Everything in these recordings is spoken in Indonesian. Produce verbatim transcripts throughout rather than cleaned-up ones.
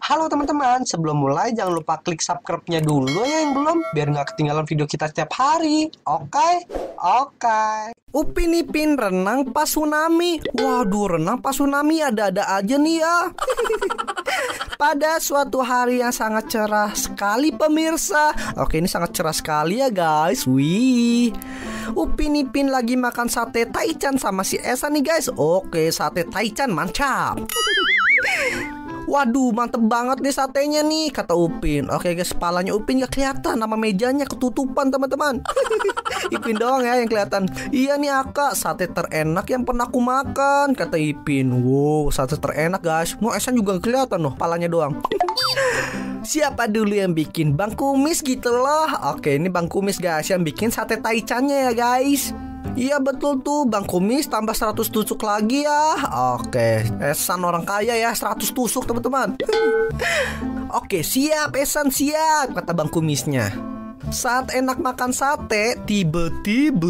Halo teman-teman, sebelum mulai jangan lupa klik subscribe-nya dulu ya yang belum, biar nggak ketinggalan video kita setiap hari. Oke? Oke. Upin Ipin renang pas tsunami. Waduh, renang pas tsunami ada-ada aja nih ya. Pada suatu hari yang sangat cerah sekali pemirsa. Oke, ini sangat cerah sekali ya guys. Wih, Upin Ipin lagi makan sate taichan sama si Esa nih guys. Oke, sate taichan mantap. Waduh, mantep banget nih satenya nih, kata Upin. Oke guys, kepalanya Upin gak kelihatan, nama mejanya ketutupan teman-teman. Ipin doang ya yang kelihatan. Iya nih Aka, sate terenak yang pernah aku makan, kata Ipin. Wow, sate terenak guys. Mau Esan juga gak kelihatan loh, palanya doang. Siapa dulu yang bikin? Bang Kumis gitu loh. Oke, ini Bang Kumis guys yang bikin sate taichannya ya guys. Iya betul tuh, Bang Kumis tambah seratus tusuk lagi ya. Oke, Esan orang kaya ya, seratus tusuk teman-teman. Oke, siap Esan, siap, kata Bang Kumisnya. Saat enak makan sate, tiba-tiba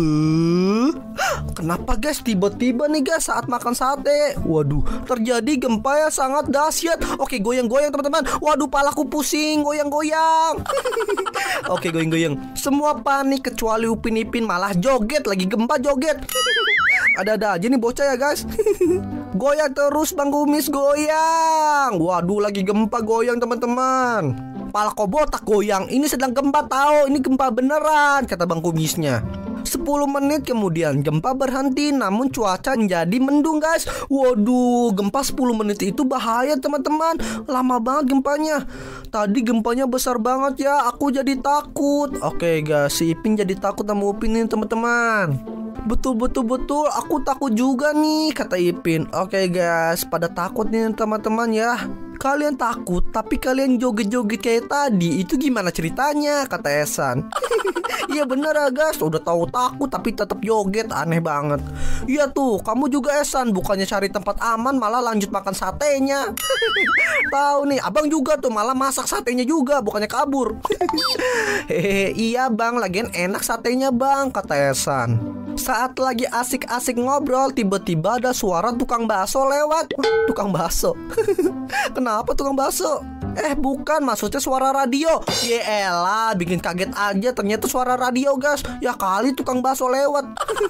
kenapa guys, tiba-tiba nih guys saat makan sate, waduh, terjadi gempa yang sangat dahsyat. Oke, goyang-goyang teman-teman. Waduh, palaku pusing, goyang-goyang. Oke, goyang-goyang. Semua panik kecuali Upin Ipin, malah joget, lagi gempa joget. Ada-ada aja nih bocah ya guys. Goyang terus Bang Kumis, goyang. Waduh, lagi gempa goyang teman-teman. Pala kok botak goyang, ini sedang gempa tahu, ini gempa beneran, kata Bang Kumisnya. Sepuluh menit kemudian gempa berhenti, namun cuaca menjadi mendung guys. Waduh, gempa sepuluh menit itu bahaya teman-teman. Lama banget gempanya. Tadi gempanya besar banget ya, aku jadi takut. Oke guys, si Ipin jadi takut sama Upin ini teman-teman. Betul-betul-betul aku takut juga nih, kata Ipin. Oke guys, pada takut nih teman-teman ya. Kalian takut tapi kalian joget-joget kayak tadi, itu gimana ceritanya, kata Esan. Iya bener ya guys, udah tahu takut tapi tetap joget, aneh banget. Iya tuh, kamu juga Esan, bukannya cari tempat aman malah lanjut makan satenya. Tahu nih, abang juga tuh malah masak satenya juga, bukannya kabur. Hehehe, iya bang, lagian enak satenya bang, kata Esan. Saat lagi asik-asik ngobrol, tiba-tiba ada suara tukang bakso lewat. Wah, tukang bakso. Kenapa tukang bakso? Eh bukan, maksudnya suara radio. Yeelah, bikin kaget aja, ternyata suara radio guys. Ya kali tukang bakso lewat.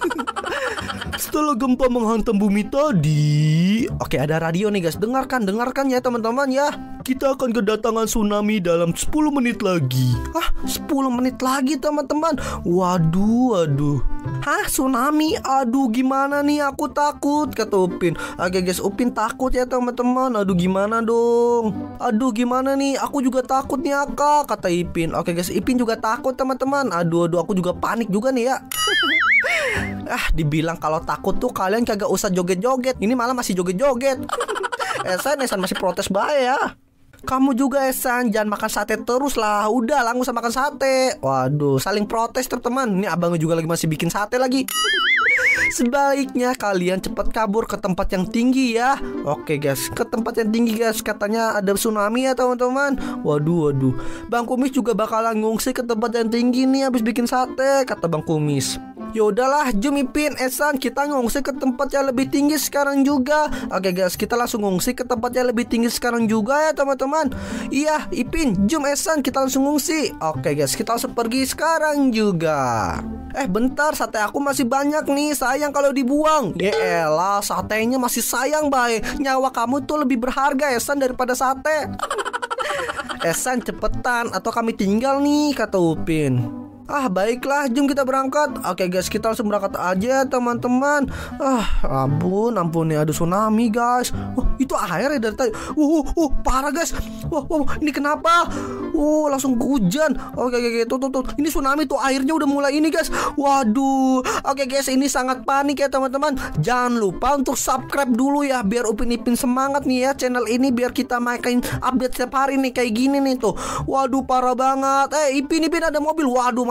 Setelah gempa menghantam bumi tadi, oke ada radio nih guys, dengarkan, dengarkan ya teman-teman ya. Kita akan kedatangan tsunami dalam sepuluh menit lagi. Hah, sepuluh menit lagi teman-teman. Waduh, waduh. Hah, tsunami? Aduh, gimana nih, aku takut, kata Upin. Oke guys, Upin takut ya teman-teman. Aduh, gimana dong? Aduh, gimana nih? Aku juga takut nih, Aka, kata Ipin. Oke guys, Ipin juga takut teman-teman. Aduh, aduh, aku juga panik juga nih ya. Ah, dibilang kalau takut tuh kalian kagak usah joget-joget. Ini malah masih joget-joget. Esan, Esan masih protes bae ya. Kamu juga Esan, jangan makan sate terus lah. Udah lah, nggak usah makan sate. Waduh, saling protes teman-teman. Ini abangnya juga lagi masih bikin sate lagi. Sebaiknya kalian cepat kabur ke tempat yang tinggi ya. Oke guys, ke tempat yang tinggi guys. Katanya ada tsunami ya teman-teman. Waduh, waduh. Bang Kumis juga bakalan ngungsi ke tempat yang tinggi nih habis bikin sate, kata Bang Kumis. Ya udahlah, jom Ipin, Esan, kita ngungsi ke tempat yang lebih tinggi sekarang juga. Oke guys, kita langsung ngungsi ke tempat yang lebih tinggi sekarang juga ya teman-teman. Iya, Ipin, jom Esan, kita langsung ngungsi. Oke guys, kita langsung pergi sekarang juga. Eh bentar, sate aku masih banyak nih, sayang kalau dibuang. Yeelah, satenya masih sayang baik. Nyawa kamu tuh lebih berharga Esan daripada sate. Esan cepetan atau kami tinggal nih, kata Upin. Ah baiklah, jom kita berangkat. Oke guys, kita langsung berangkat aja teman-teman. Ah ampun, ampun nih, ada tsunami guys. Wah, itu air ya dari tadi. Wah, uh, parah guys. Wah, wah, ini kenapa? Oh, langsung hujan. Oke, oke, oke, tuh, tuh, tuh. Ini tsunami tuh, airnya udah mulai ini guys. Waduh. Oke guys, ini sangat panik ya teman-teman. Jangan lupa untuk subscribe dulu ya, biar Upin Ipin semangat nih ya channel ini, biar kita makin update setiap hari nih kayak gini nih tuh. Waduh, parah banget. Eh, Ipin Ipin ada mobil. Waduh,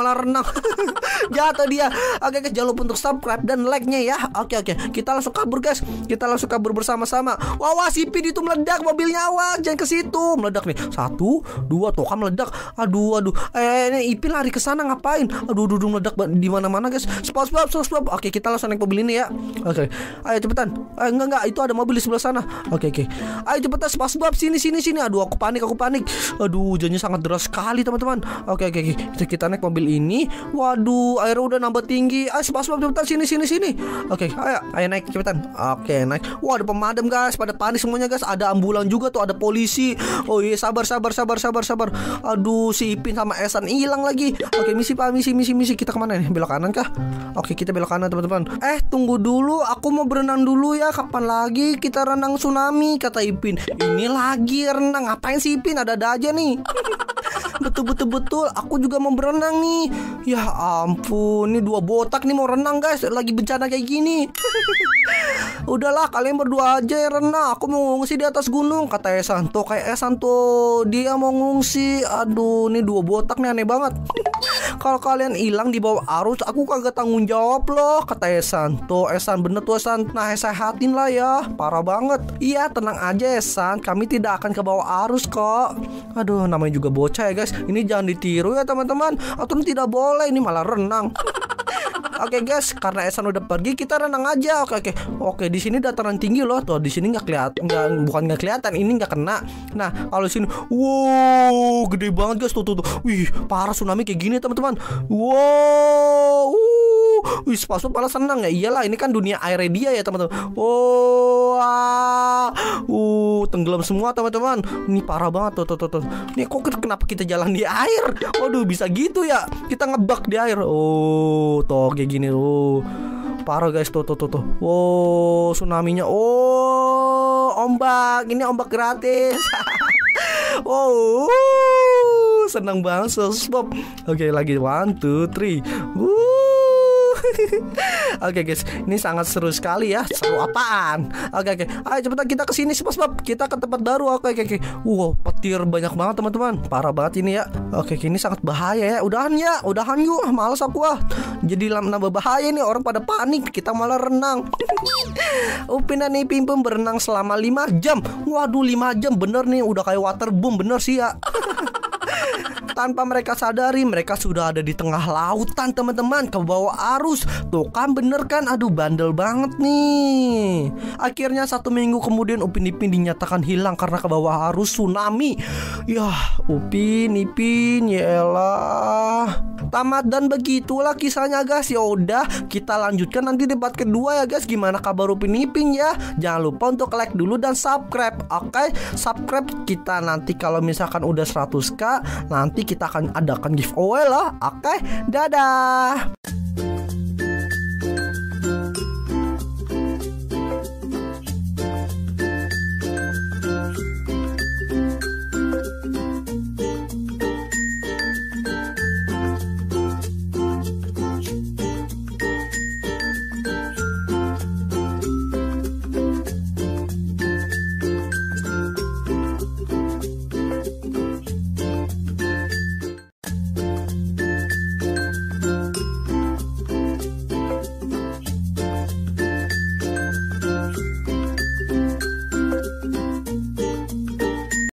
malah renang. Jatuh dia. Oke guys, jangan lupa untuk subscribe dan like-nya ya. Oke oke, kita langsung kabur guys. Kita langsung kabur bersama-sama. Wah wah, si Ipin itu meledak mobilnya, awas jangan ke situ. Meledak nih. Satu, dua, tuh kan meledak. Aduh aduh. Eh ini Ipin lari ke sana ngapain? Aduh aduh, aduh meledak di mana-mana guys. Stop stop stop stop. Oke, kita langsung naik mobil ini ya. Oke. Ayo cepetan. Eh enggak enggak, itu ada mobil di sebelah sana. Oke oke. Ayo cepetan, stop stop, sini sini sini. Aduh aku panik, aku panik. Aduh, hujannya sangat deras sekali teman-teman. Oke oke oke. Kita naik mobil ini. Waduh, airnya udah nambah tinggi. Ayo stop stop cepetan, sini sini sini. Oke, ayo ayo naik cepetan. Oke, naik. Wah, ada pemadam guys, pada panik semuanya guys. Ada ambulan juga tuh, ada polisi. Oh iya, sabar sabar sabar sabar sabar. Aduh, si Ipin sama Esan hilang lagi. Oke, misi pak, misi misi misi. Kita kemana nih? Belok kanan kah? Oke, kita belok kanan teman-teman. Eh, tunggu dulu, aku mau berenang dulu ya. Kapan lagi kita renang tsunami? Kata Ipin. Ini lagi renang. Ngapain sih Ipin? Ada-ada aja nih. Betul betul betul, aku juga mau berenang nih. Ya ampun, ini dua botak nih mau renang guys, lagi bencana kayak gini. Udahlah, kalian berdua aja yang renang. Aku mau ngungsi di atas gunung, kata Esan. Tuh kayak Esan tuh, dia mau ngungsi. Aduh, ini dua botak nih aneh banget. Kalau kalian hilang di bawah arus, aku kagak tanggung jawab loh, kata Esan. Tuh Esan, bener tuh Esan. Nah, sehatin lah ya, parah banget. Iya, tenang aja Esan, kami tidak akan ke bawah arus kok. Aduh, namanya juga bocah ya guys. Ini jangan ditiru ya teman-teman. Atau tidak boleh, ini malah renang. Oke guys, karena Esan udah pergi, kita renang aja. Oke oke oke. Di sini dataran tinggi loh. Tuh di sini nggak kelihatan, nggak bukan nggak kelihatan. Ini nggak kena. Nah kalau sini, wow, gede banget guys. Tuh tuh tuh. Wih, parah tsunami kayak gini teman-teman. Wow. Wih, Spasut malah senang ya. Iyalah, ini kan dunia airnya dia ya teman-teman. Wow. Uh, tenggelam semua teman-teman. Ini parah banget tuh tuh tuh tuh. Nih kok kenapa kita jalan di air? Waduh, bisa gitu ya. Kita ngebak di air. Oh, toh kayak gini. Oh, parah guys. Tuh tuh tuh tuh. Oh, tsunami-nya. Oh, ombak. Ini ombak gratis. Wow, senang banget Spop. Oke, lagi one, two, three. Wuh. Oke guys, ini sangat seru sekali ya. Seru apaan? Oke oke, ayo cepetan kita kesini Spop. Kita ke tempat baru. Oke oke oke. Wow, petir banyak banget teman-teman. Parah banget ini ya. Oke, ini sangat bahaya ya. Udahan ya, udahan yuk. Males aku ah. Jadi nambah bahaya nih, orang pada panik. Kita malah renang. Upin dan Ipin pun berenang selama lima jam. Waduh, lima jam bener nih. Udah kayak waterboom bener sih ya. Tanpa mereka sadari, mereka sudah ada di tengah lautan teman-teman, ke bawah arus. Tuh kan bener kan, aduh bandel banget nih. Akhirnya satu minggu kemudian Upin Ipin dinyatakan hilang karena ke bawah arus tsunami. Yah, Upin Ipin, ya elah. Tamat dan begitulah kisahnya guys. Ya udah, kita lanjutkan nanti debat kedua ya guys. Gimana kabar Upin Ipin ya? Jangan lupa untuk like dulu dan subscribe. Oke, subscribe kita nanti kalau misalkan udah seratus k, nanti kita akan adakan giveaway lah. Oke, dadah.